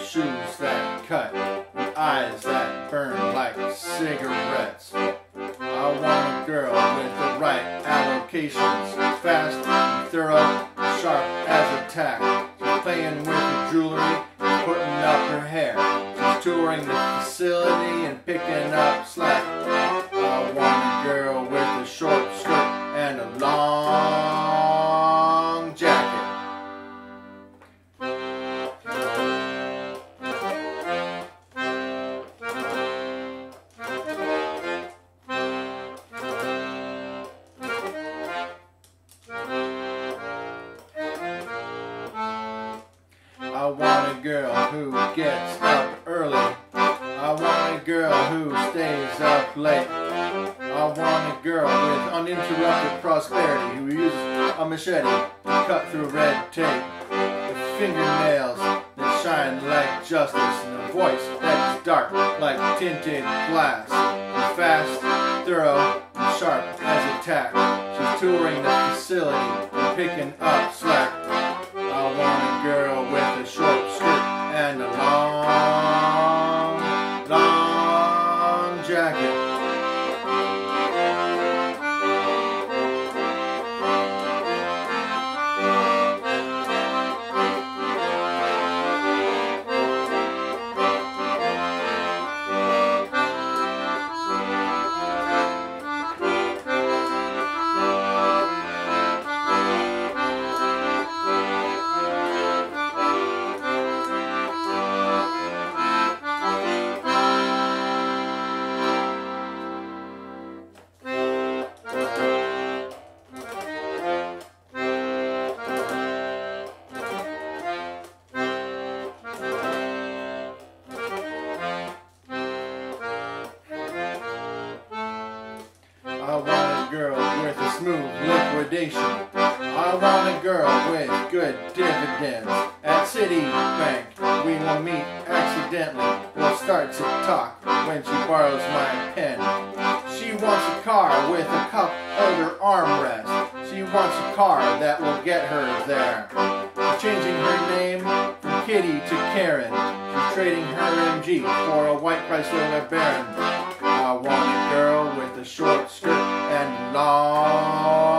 shoes that cut, and eyes that burn like cigarettes. I want a girl with the right allocations, fast and thorough, sharp as a tack. She's playing with the jewelry and putting up her hair. She's touring the facility and picking up slack. I want a girl with a short skirt and a long jacket. I want a girl who gets up early. I want a girl who stays up late. I want a girl with uninterrupted prosperity who uses a machete to cut through red tape, with fingernails that shine like justice, and a voice that is dark like tinted glass, and fast, thorough, and sharp as a tack. She's touring the facility and picking up slack. I want a girl with a short skirt and a long jacket. I want a girl with a smooth liquidation. I want a girl with good dividends. At Citibank, we will meet accidentally. We'll start to talk when she borrows my pen. She wants a car with a cup holder armrest. She wants a car that will get her there. She's changing her name from Kitty to Karen. She's trading her MG for a white Chrysler LeBaron. I want a girl with a short skirt and long